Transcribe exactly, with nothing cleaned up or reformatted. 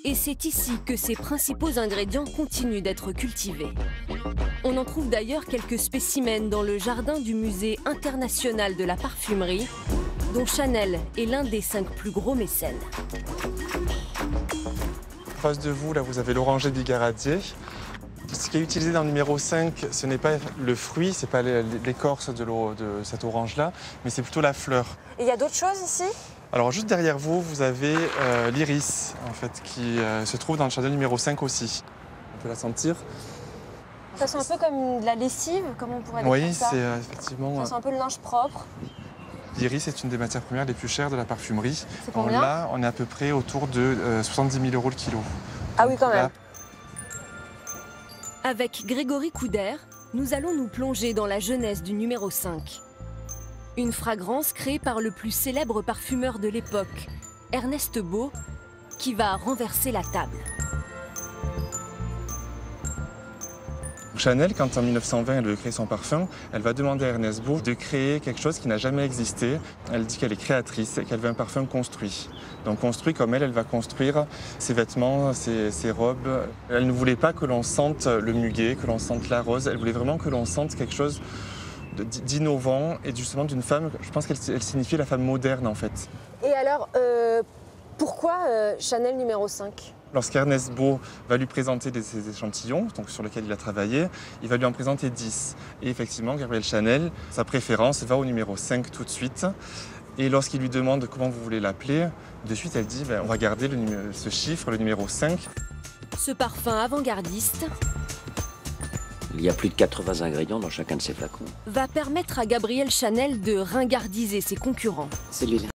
Et c'est ici que ses principaux ingrédients continuent d'être cultivés. On en trouve d'ailleurs quelques spécimens dans le jardin du Musée international de la parfumerie, dont Chanel est l'un des cinq plus gros mécènes. En face de vous, là, vous avez l'oranger bigaradier. Ce qui est utilisé dans le numéro cinq, ce n'est pas le fruit, ce n'est pas l'écorce de, de cette orange-là, mais c'est plutôt la fleur. Et il y a d'autres choses ici? Alors juste derrière vous, vous avez euh, l'iris, en fait, qui euh, se trouve dans le Chanel numéro cinq aussi. On peut la sentir. Ça sent un peu comme de la lessive, comme on pourrait dire oui, ça. Oui, c'est euh, effectivement... Ça sent un peu le linge propre. L'iris est une des matières premières les plus chères de la parfumerie. C'est combien? Là, on est à peu près autour de euh, soixante-dix mille euros le kilo. Ah oui, quand même. Là... Avec Grégory Couder, nous allons nous plonger dans la jeunesse du numéro cinq. Une fragrance créée par le plus célèbre parfumeur de l'époque, Ernest Beau, qui va renverser la table. Chanel, quand en mille neuf cent vingt elle veut créer son parfum, elle va demander à Ernest Beau de créer quelque chose qui n'a jamais existé. Elle dit qu'elle est créatrice et qu'elle veut un parfum construit. Donc construit comme elle, elle va construire ses vêtements, ses, ses robes. Elle ne voulait pas que l'on sente le muguet, que l'on sente la rose. Elle voulait vraiment que l'on sente quelque chose d'innovant et justement d'une femme, je pense qu'elle signifie la femme moderne en fait. Et alors, euh, pourquoi euh, Chanel numéro cinq? Lorsqu'Ernest Beau va lui présenter des, des échantillons donc sur lesquels il a travaillé, il va lui en présenter dix. Et effectivement, Gabrielle Chanel, sa préférence va au numéro cinq tout de suite. Et lorsqu'il lui demande comment vous voulez l'appeler, de suite elle dit ben, on va garder le numéro, ce chiffre, le numéro cinq. Ce parfum avant-gardiste, il y a plus de quatre-vingts ingrédients dans chacun de ces flacons, va permettre à Gabrielle Chanel de ringardiser ses concurrents. Celui-là.